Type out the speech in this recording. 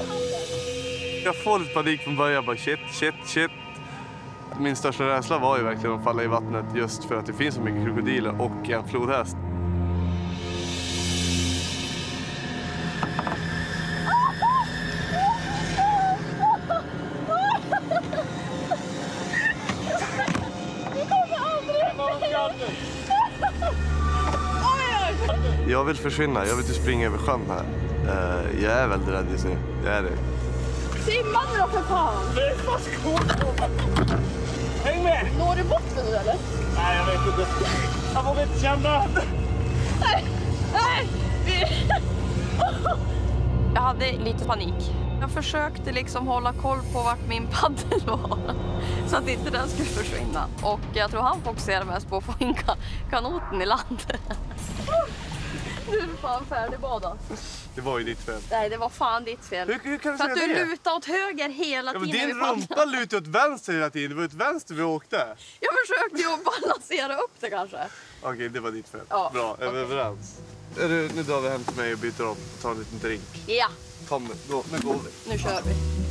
Jag får lite panik från början. Bara shit. Min största rädsla var ju verkligen att falla i vattnet just för att det finns så mycket krokodiler och en flodhäst. Jag vill försvinna, jag vill inte springa över sjön här. Jag är väldigt rädd just nu, det är det. Simma nu då för fan! Nej, vad skål! Häng med! Når du botten nu eller? Nej, jag vet inte. Jag vågar inte känna. Nej! Jag hade lite panik. Jag försökte liksom hålla koll på vart min paddel var. Så att inte den skulle försvinna. Och jag tror han fokuserade mest på att få in kanoten i land. Nu är du fan färdigbadad. Det var ju ditt fel. Nej, det var fan ditt fel. Hur kan du för säga att du det? lutade åt höger hela tiden. Men din rumpa lutade åt vänster hela tiden. Det var åt vänster vi åkte. Jag försökte ju balansera upp det kanske. Okej, det var ditt fel. Ja, bra, är vi överens? Nu drar vi hem till mig och byter om och tar en liten drink. Ja, Kom nu går vi. nu kör vi.